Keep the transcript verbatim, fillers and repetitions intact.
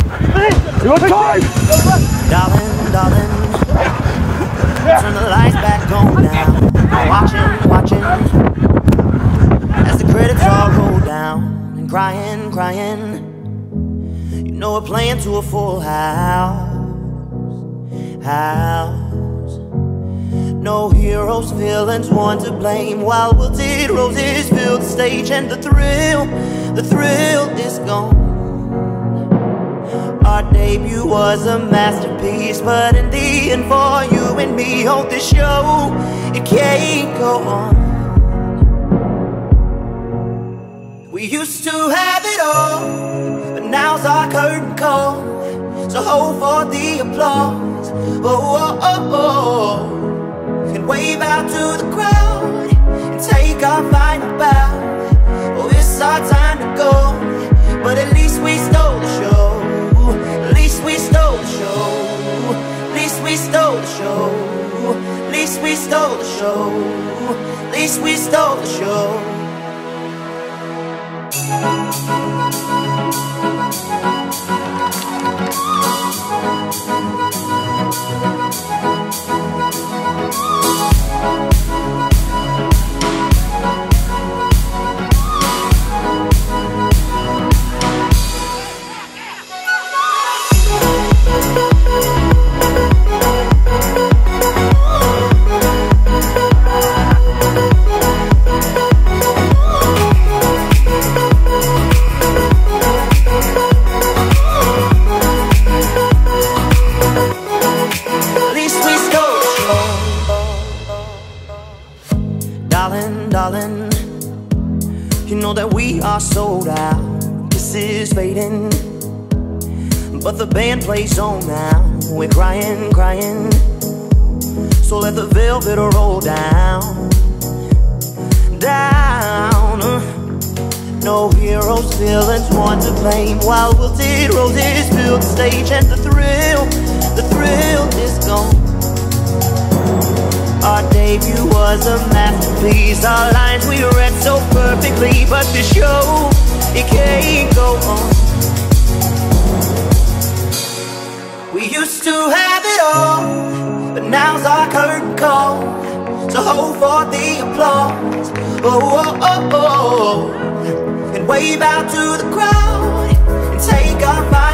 Your time! Darling, darling, turn the lights back on now. I'm watching, watching, as the credits all roll down. And crying, crying, you know we're playing to a full house, house. No heroes, villains, one to blame, while wilted roses fill the stage. And the thrill, the thrill is gone. Our debut was a masterpiece, but in the end for you and me on this show, it can't go on. We used to have it all, but now's our curtain call. So hold for the applause, oh, oh, oh, oh. And wave out to the crowd and take our final bow. Oh, it's our time to go, but at least we stole the show. At least we stole the show. At least we stole the show. At least we stole the show. At least we stole the show. Darling, darling, you know that we are sold out. This is fading, but the band plays on now. We're crying, crying, so let the velvet roll down, down. No heroes, villains, one to blame, while wilted roses fill the stage. And the thrill, the thrill is gone. Our debut was a masterpiece. Our lines we read so perfectly, but the show, it can't go on. We used to have it all, but now's our curtain call. So hold for the applause, oh, oh, oh, oh. And wave out to the crowd and take our